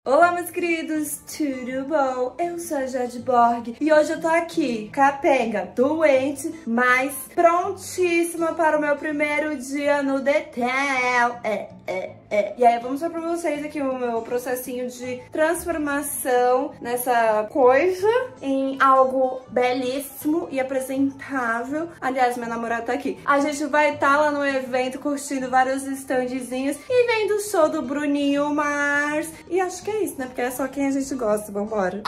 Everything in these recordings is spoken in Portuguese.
Olá, meus queridos, tudo bom? Eu sou a Jade Borg e hoje eu tô aqui, capenga, doente, mas prontíssima para o meu primeiro dia no Detel. E aí eu vou mostrar pra vocês aqui o meu processinho de transformação nessa coisa em algo belíssimo e apresentável. Aliás, meu namorado tá aqui. A gente vai estar lá no evento curtindo vários standzinhos e vendo o show do Bruninho Mars. E acho que é isso, né? Porque é só quem a gente gosta. Vambora.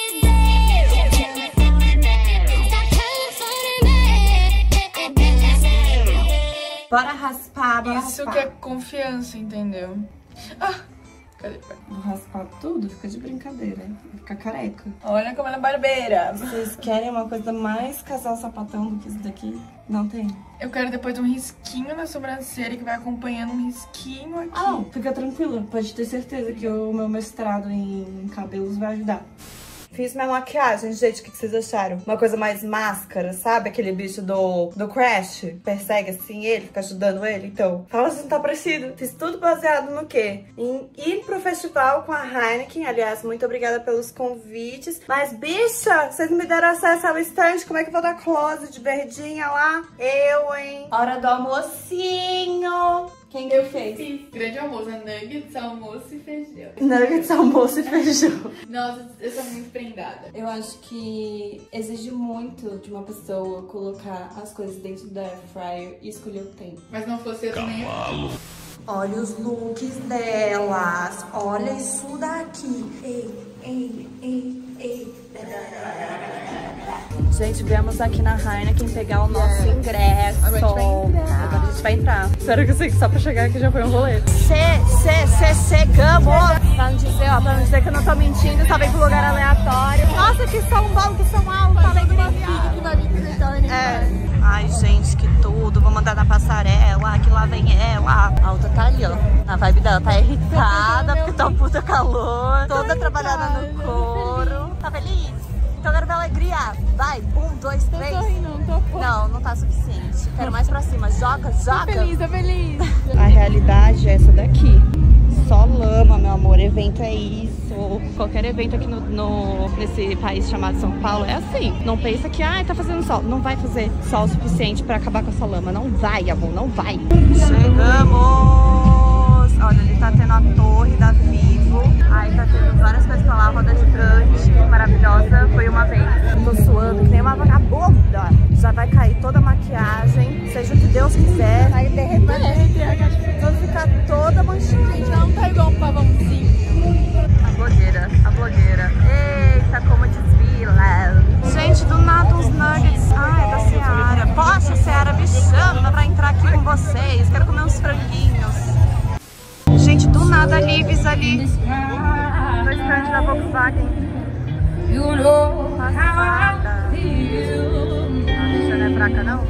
Bora raspar, bora Isso raspar. que é confiança, entendeu? Ah, cadê? Vou raspar tudo? Fica de brincadeira, hein? Vai ficar careca. Olha como ela é barbeira. Vocês querem uma coisa mais casal sapatão do que isso daqui? Não tem? Eu quero depois um risquinho na sobrancelha que vai acompanhando um risquinho aqui. Ah, não, fica tranquila. Pode ter certeza que o meu mestrado em cabelos vai ajudar. Fiz minha maquiagem, gente, o que vocês acharam? Uma coisa mais máscara, sabe? Aquele bicho do Crash, persegue assim ele, fica ajudando ele. Então, fala se não tá parecido. Fiz tudo baseado no quê? Em ir pro festival com a Heineken. Aliás, muito obrigada pelos convites. Mas, bicha, vocês não me deram acesso ao stand. Como é que eu vou dar close de verdinha lá? Eu, hein? Hora do almocinho. Quem que fez? Fiz grande almoço, nuggets, almoço e feijão. Nuggets, almoço e feijão. Nossa, eu sou muito prendada. Eu acho que exige muito de uma pessoa colocar as coisas dentro da air fryer e escolher o tempo. Mas não fosse eu também. Olha os looks delas. Olha isso daqui. Gente, viemos aqui na Heineken pegar o nosso ingresso. Agora a gente vai entrar. Sério que eu sei que só pra chegar aqui já foi um rolê. Chegamos! Pra não dizer que eu não tô mentindo, só vem pro lugar aleatório. Nossa, que som bom, que som alto, alegria. Ai, gente, que tudo. Vou mandar na passarela, que lá vem ela. A outra tá ali, ó. A vibe dela tá irritada, porque tá um puta calor. Toda trabalhada no couro. Tá feliz? Então eu quero ver alegria. Vai, 1, 2, 3. Tô rindo, Não tá suficiente. Quero mais pra cima. Joga. Tô feliz. A realidade é essa daqui. Só lama, meu amor. Evento é isso. Qualquer evento aqui nesse país chamado São Paulo é assim. Não pensa que, tá fazendo sol. Não vai fazer sol o suficiente pra acabar com essa lama. Não vai, amor, não vai. Chegamos! Olha, ali tá tendo a torre da Vivo. Aí tá tendo várias coisas pra lá. Roda gigante, maravilhosa. Foi uma vez. Eu tô suando que nem uma vagabunda. Já vai cair toda a maquiagem. Seja o que Deus quiser. Aí derreter. Vou ficar toda manchinha. Gente, não tá igual um pavãozinho. A blogueira. Eita, como desvila. Gente, do nada uns nuggets. É da Seara. Poxa, Seara, me chama pra entrar aqui com vocês. Quero comer uns franguinhos. Gente, do nada, Lives ali. Dois stands da Volkswagen. Passada. Deixa não é pra cá, não?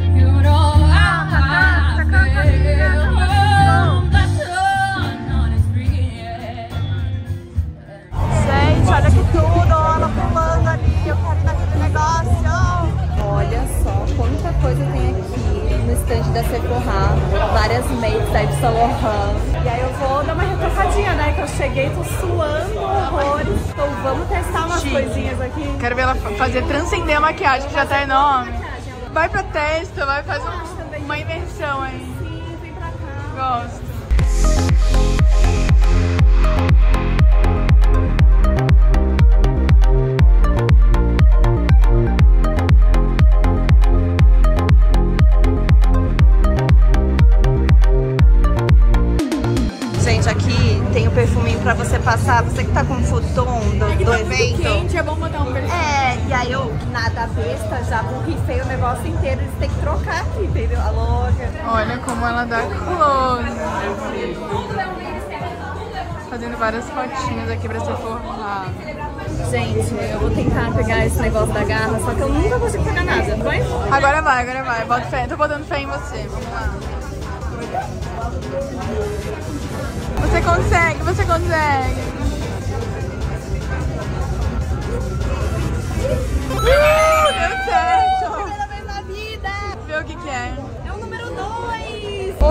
Gente, olha que tudo, ela pulando ali, eu quero ir naquele negócio. Olha só quanta coisa tem aqui no stand da Sephora, várias makes da Yves Saint Laurent. E aí eu vou dar uma retocadinha, né, que eu cheguei, tô suando horrores. Então vamos testar umas coisinhas aqui. Quero ver ela fazer transcender a maquiagem, que já tá enorme. Vai pra testa, vai fazer uma imersão aí. Sim, vem pra cá. Gosto. Gente, aqui tem o perfuminho pra você passar. Você que tá com o futon do evento. Quente, é bom botar um perfume. E aí eu, que nada besta, já borrifei o negócio inteiro. Eles têm que trocar aqui, entendeu? A louca. Olha como ela dá close. Fazendo várias fotinhas aqui pra ser formada. Gente, eu vou tentar pegar esse negócio da garra, só que eu nunca consigo pegar nada. Vai? Agora vai. Bota fé. Tô botando fé em você. Vamos lá. Você consegue. Deu certo. Primeira vez na vida. Vê o que é. É o número 2. Hoje eu tô de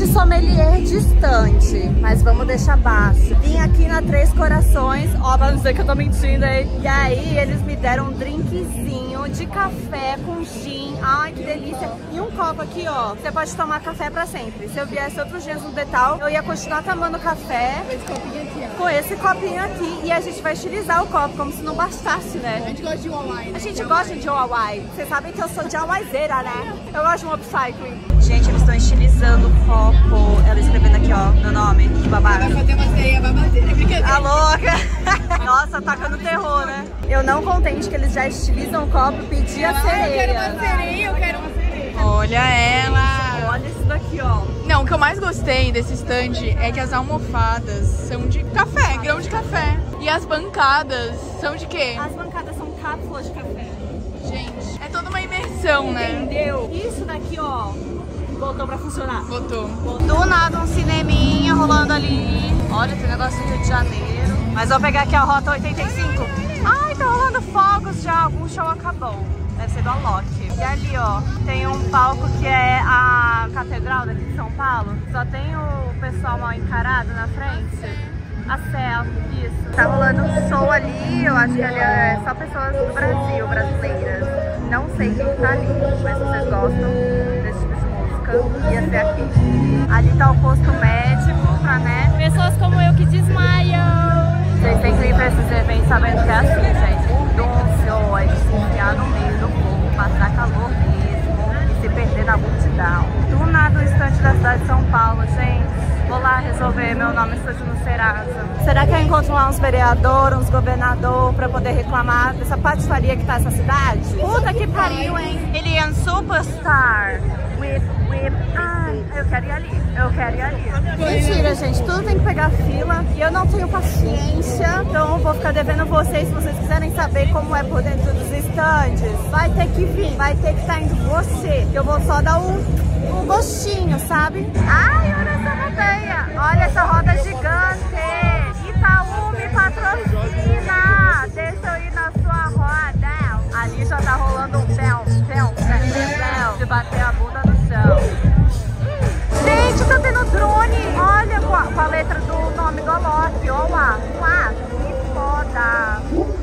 de sommelier distante, mas vamos deixar baixo. Vim aqui na Três Corações, ó, pra não dizer que eu tô mentindo, hein? E aí eles me deram um drinkzinho de café com gin. Ai, que delícia. E um copo aqui, ó. Você pode tomar café pra sempre. Se eu viesse outros dias no Detal, eu ia continuar tomando café com esse copinho aqui. E a gente vai estilizar o copo, como se não bastasse, né? A gente gosta de Hawaii. A gente gosta de Hawaii. Vocês sabem que eu sou de Hawaiizeira, né? Eu gosto de um upcycling. Gente, eles estão estilizando o copo. Ela escrevendo aqui, ó, meu nome, de babaca. Vai fazer uma sereia babadeira. A louca! Nossa, tacando terror, né? Eu não contente que eles já estilizam o copo, pedi a sereia. Eu quero uma sereia, eu quero uma sereia. Olha ela! Olha isso daqui, ó. Não, o que eu mais gostei desse stand é que as almofadas são de café, grão de café. E as bancadas são de quê? As bancadas são cápsulas de café. Gente, é toda uma imersão, né? Entendeu? Isso daqui, ó, voltou pra funcionar. Botou. Do nada um cineminha rolando ali. Olha, tem negócio do Rio de Janeiro. Mas vou pegar aqui a Rota 85. Ai, tá rolando fogos já. Algum show acabou. Deve ser do Alok. E ali, ó, tem um palco que é a Catedral daqui de São Paulo. Só tem o pessoal mal encarado na frente. A Céu, isso. Tá rolando um show ali, eu acho que ali é só pessoas do Brasil, brasileiras. Não sei quem tá ali, mas se vocês gostam desse tipo de música, ia ser aqui. Ali tá o posto médico pra, né, pessoas como eu que desmaiam. Vocês têm que ir pra esses eventos sabendo que é assim, gente. Duncio, é de se enfiar no meio do povo, passar calor mesmo e se perder na multidão. Do nada o estante da cidade de São Paulo, gente. Vou lá resolver meu nome estúdio no Serasa. Será que eu encontro lá uns vereadores, uns governadores pra poder reclamar dessa patifaria que tá essa cidade? Puta que pariu, hein? Ele é um superstar. Ai, eu quero ir ali. Eu quero ir ali. Mentira, gente. Tudo tem que pegar fila. E eu não tenho paciência. Então eu vou ficar devendo vocês. Se vocês quiserem saber como é por dentro dos estandes, vai ter que vir. Vai ter que estar indo você. Eu vou só dar um gostinho, sabe? Ai, olha essa rodeia. Olha essa roda gigante. Itaú me patrocina. Deixa eu ir na sua roda. Ali já tá rolando um véu de bater a bunda no chão. Gente, tá tendo drone. Olha com a letra do nome do Alok. Ó lá. Que foda.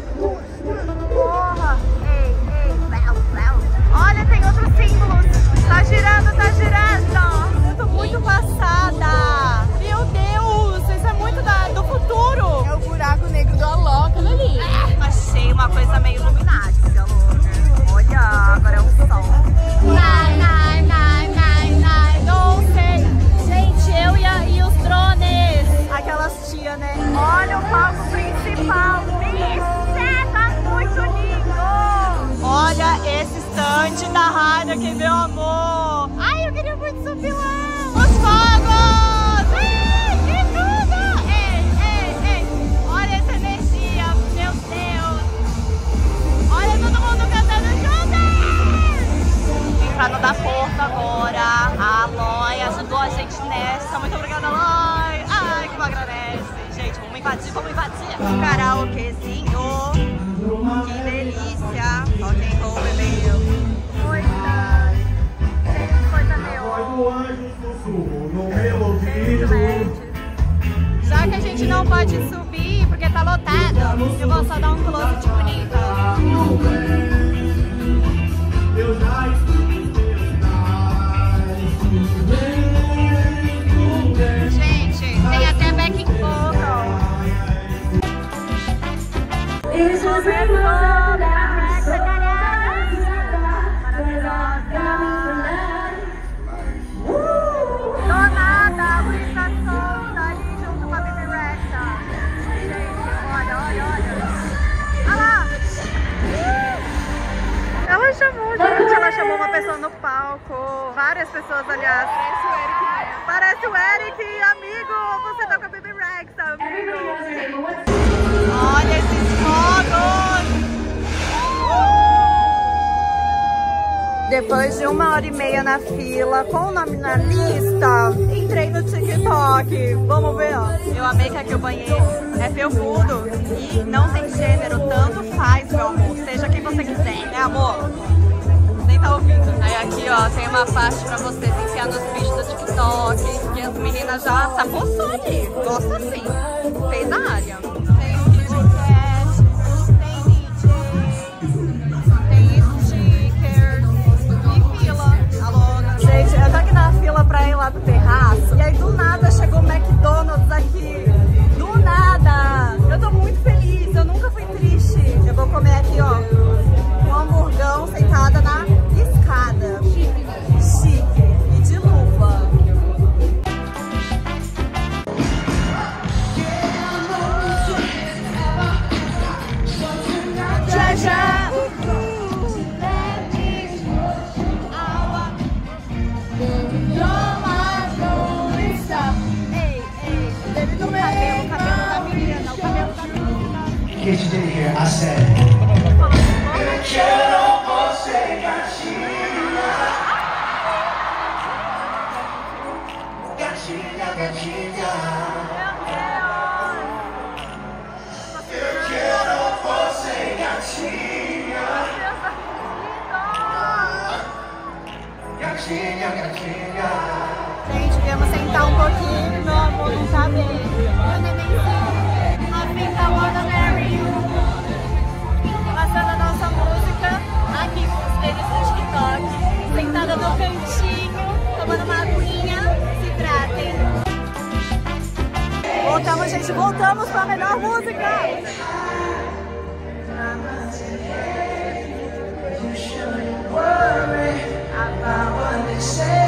Porra. Ei, véu. Olha, tem outros símbolos. Tá girando. Eu tô muito passada. Meu Deus, isso é muito do futuro. É o buraco negro do Alok, olha ali. Achei uma coisa meio Illuminati, louca. Olha, agora é um sol. Não sei. Gente, eu e os drones. Aquelas tia, né? Olha o palco principal. Isso, tá muito lindo. Olha esse stand da Heineken, meu amor. Ai, eu queria muito subir lá. Os fogos. Que tudo. Ei. Olha essa energia, meu Deus. Olha todo mundo cantando junto. Entrando da porta agora. A Aloy ajudou a gente nessa. Muito obrigada, Aloy. Ai, que me agradece. Gente, vamos invadir. Um karaokezinho. Que delícia. Rock and roll, bebê. Coisa meio. Já que a gente não pode subir porque tá lotado, eu vou só dar um close de bonita. Gente, tem até backing vocal. Ela chamou uma pessoa no palco, várias pessoas, aliás. Parece o Eric, amigo, você tá com a Baby Rexa, amigo. Olha esses fogos! Depois de 1h30 na fila, com o nome na lista, entrei no TikTok. Vamos ver, ó. Eu amei que aqui o banheiro é felpudo e não tem gênero, tanto faz, meu amor. Seja quem você quiser, né, amor? Nem tá ouvindo. Aí aqui, ó, tem uma parte pra vocês enfiar nos vídeos do TikTok, que as meninas já sapoçou ali. Gosta assim. Fez a área. Tem o KitKat, tem DJ, tem stickers e fila. Alô, gente, eu tô aqui na fila pra ir lá pro terraço. E aí do nada chegou o McDonald's aqui. Do nada. Eu tô muito feliz, eu nunca fui triste. Eu vou comer aqui, ó, um hamburgão sentada na escada. Chique e de luva. Já já. Get you did here, I said. Gente, viemos sentar um pouquinho, meu amor não tá bem. Meu nenenzinho, a Finta Wanna Marry You. Passando a nossa música aqui com os deles do TikTok. Sentada no cantinho, tomando uma aguinha, se tratem. Voltamos, gente, voltamos pra melhor música. About what they say.